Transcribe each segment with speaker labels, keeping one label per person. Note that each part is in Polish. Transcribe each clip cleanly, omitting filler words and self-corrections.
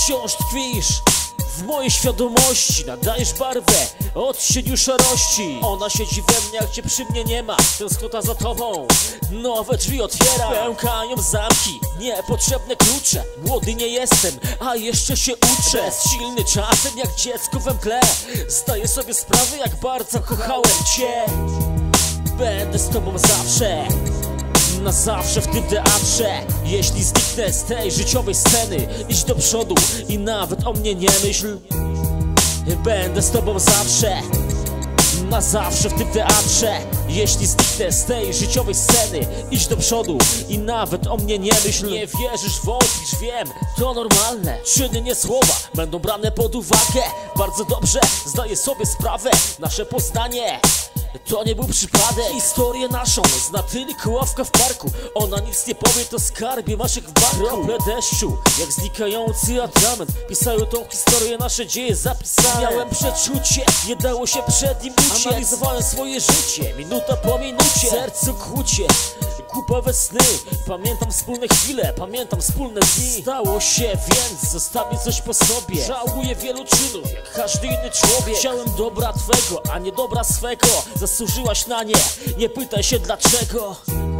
Speaker 1: wciąż tkwisz w mojej świadomości, nadajesz barwę odcieniu szarości. Ona siedzi we mnie, jak cię przy mnie nie ma. Tęsknota za tobą nowe drzwi otwiera. Pękają zamki, niepotrzebne klucze. Młody nie jestem, a jeszcze się uczę. Bezsilny czasem, jak dziecko we mgle. Zdaję sobie sprawę, jak bardzo kochałem cię. Będę z tobą zawsze, na zawsze w tym teatrze. Jeśli zniknę z tej życiowej sceny, idź do przodu i nawet o mnie nie myśl. Będę z tobą zawsze, na zawsze w tym teatrze. Jeśli zniknę z tej życiowej sceny, idź do przodu i nawet o mnie nie myśl. Nie wierzysz, wątpisz, wiem, to normalne. Czyny, nie słowa, będą brane pod uwagę. Bardzo dobrze zdaję sobie sprawę, nasze poznanie to nie był przypadek. Historię naszą zna tylko ławka w parku. Ona nic nie powie, to skarbie masz jak w banku. Krople deszczu, jak znikający atrament, pisają tą historię, nasze dzieje zapisane. Miałem przeczucie, nie dało się przed nim uciec. Analizowałem swoje życie, minuta po minucie. Sercu kłucie, głupawe sny. Pamiętam wspólne chwile, pamiętam wspólne dni. Stało się, więc zostawię coś po sobie. Żałuję wielu czynów, jak każdy inny człowiek. Chciałem dobra twego, a nie dobra swego. Zasłużyłaś na nie, nie pytaj się dlaczego.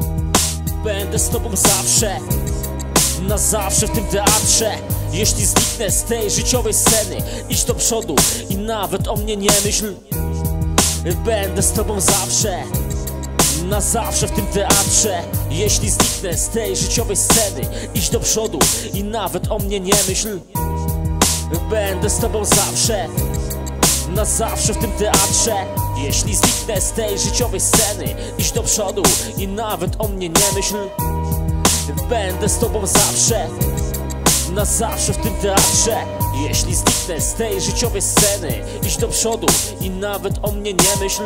Speaker 1: Będę z tobą zawsze, na zawsze w tym teatrze. Jeśli zniknę z tej życiowej sceny, idź do przodu i nawet o mnie nie myśl. Będę z tobą zawsze, na zawsze w tym teatrze. Jeśli zniknę z tej życiowej sceny, idź do przodu i nawet o mnie nie myśl. Będę z tobą zawsze, na zawsze w tym teatrze. Jeśli zniknę z tej życiowej sceny, idź do przodu i nawet o mnie nie myśl. Będę z tobą zawsze, na zawsze w tym teatrze. Jeśli zniknę z tej życiowej sceny, idź do przodu i nawet o mnie nie myśl.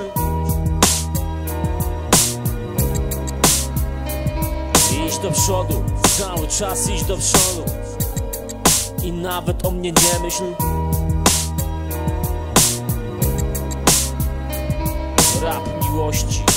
Speaker 1: Idź do przodu, cały czas idź do przodu i nawet o mnie nie myśl. Rap miłości.